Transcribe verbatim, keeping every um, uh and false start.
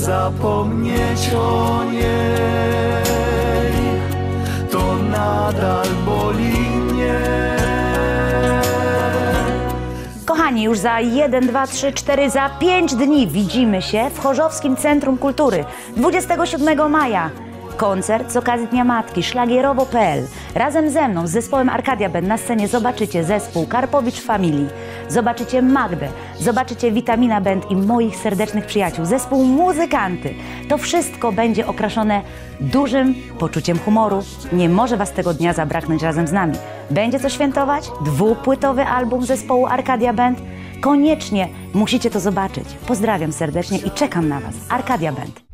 zapomnieć o niej, to nadal boli mnie. Kochani, już za jeden, dwa, trzy, cztery, za pięć dni widzimy się w Chorzowskim Centrum Kultury dwudziestego siódmego maja. Koncert z okazji Dnia Matki, szlagierowo kropka pe el. Razem ze mną, z zespołem Arcadia Band na scenie zobaczycie zespół Karpowicz Family, zobaczycie Magdę, zobaczycie Vitamina Band i moich serdecznych przyjaciół, zespół Muzykanty. To wszystko będzie okraszone dużym poczuciem humoru. Nie może was tego dnia zabraknąć razem z nami. Będzie co świętować? Dwupłytowy album zespołu Arcadia Band? Koniecznie musicie to zobaczyć. Pozdrawiam serdecznie i czekam na was. Arcadia Band.